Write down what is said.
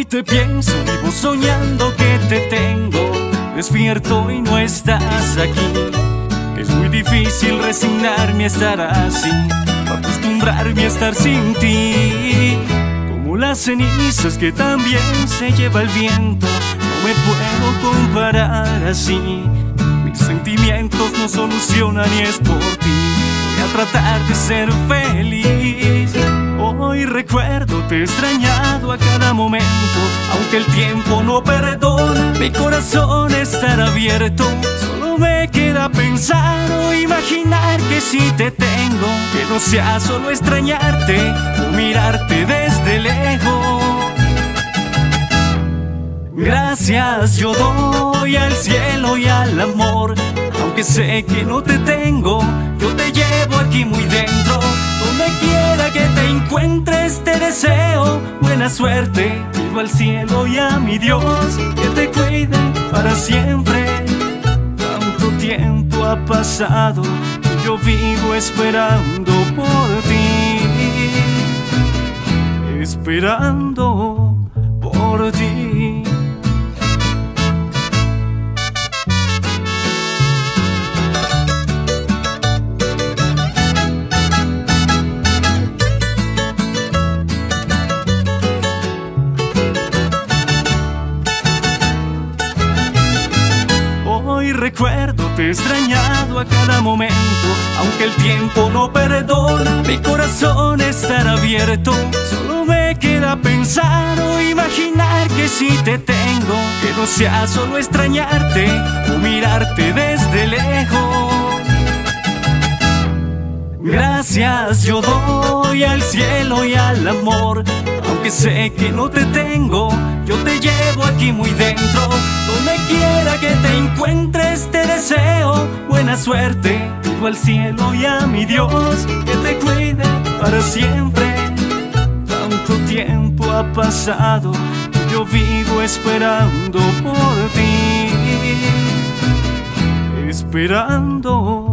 te pienso, vivo soñando que te tengo. Despierto y no estás aquí. Es muy difícil resignarme a estar así, acostumbrarme a estar sin ti. Como las cenizas que también se lleva el viento, no me puedo comparar así. Mis sentimientos no solucionan y es por ti. Voy a tratar de ser feliz. Hoy recuerdo, te he extrañado a cada momento. Aunque el tiempo no perdona, mi corazón estará abierto. Solo me queda pensar o imaginar que si te tengo, que no sea solo extrañarte o mirarte desde lejos. Gracias yo doy al cielo y al amor. Aunque sé que no te tengo, yo te llevo aquí muy dentro. Donde quiera que te encuentres te deseo buena suerte. Pido al cielo y a mi Dios que te cuide para siempre. Tanto tiempo ha pasado y yo vivo esperando por ti, esperando por ti. Hoy recuerdo, te he extrañado a cada momento. Aunque el tiempo no perdona, mi corazón estará abierto. Solo me queda pensar o imaginar que si te tengo, que no sea solo extrañarte o mirarte desde lejos. Gracias yo doy al cielo y al amor. Aunque sé que no te tengo, yo te llevo aquí muy dentro. Donde quiera que te encuentres te deseo buena suerte. Pido al cielo y a mi Dios que te cuide para siempre. Tanto tiempo ha pasado y yo vivo esperando por ti, esperando